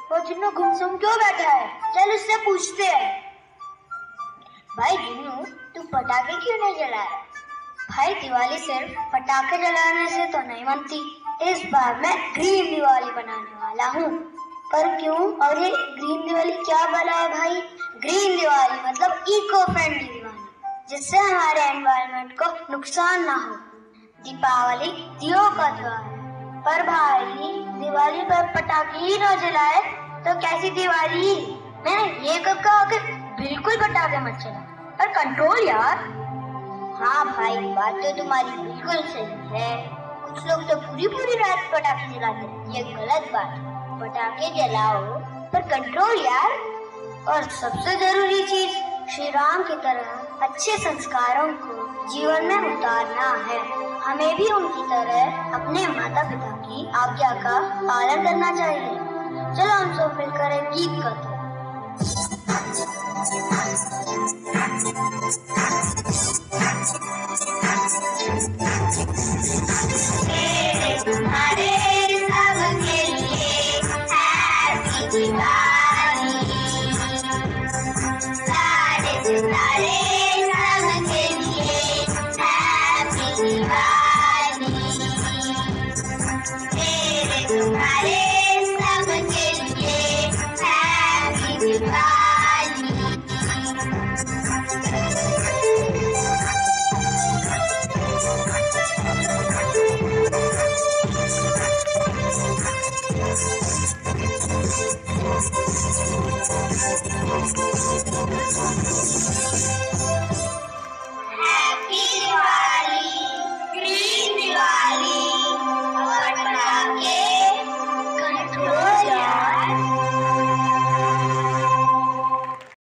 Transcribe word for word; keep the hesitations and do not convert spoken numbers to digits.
वो जुन्नू गुमसुम क्यों बैठा है? चल उससे पूछते हैं। भाई जुन्नू, तू पटाखे क्यों नहीं जला रहा? भाई दिवाली सिर्फ पटाखे जलाने से तो नहीं बनती। इस बार मैं ग्रीन दिवाली बनाने वाला हूँ। पर क्यों? और ये ग्रीन दिवाली क्या भला है भाई? ग्रीन दिवाली मतलब इको फ्रेंडली दिवाली, जिससे हमारे एनवायरनमेंट को नुकसान ना हो। दीपावली दियों का त्योहार है, पर भाई दिवाली पर पटाखे ही न जलाए तो कैसी दिवाली? मैंने ये कब कहा कि बिल्कुल पटाखे मत चला, पर कंट्रोल यार। हाँ भाई, बात तो तुम्हारी बिल्कुल सही है। कुछ लोग तो पूरी पूरी रात पटाखे जलाते हैं, ये गलत बात है। पटाखे जलाओ पर कंट्रोल यार। और सबसे जरूरी चीज, श्री राम की तरह अच्छे संस्कारों को जीवन में उतारना है। हमें भी उनकी तरह अपने माता पिता की आज्ञा का पालन करना चाहिए। चलो हम सब मिलकर एक गीत गाते हैं। तुम्हारे सब के लिए हैप्पी दिवाली।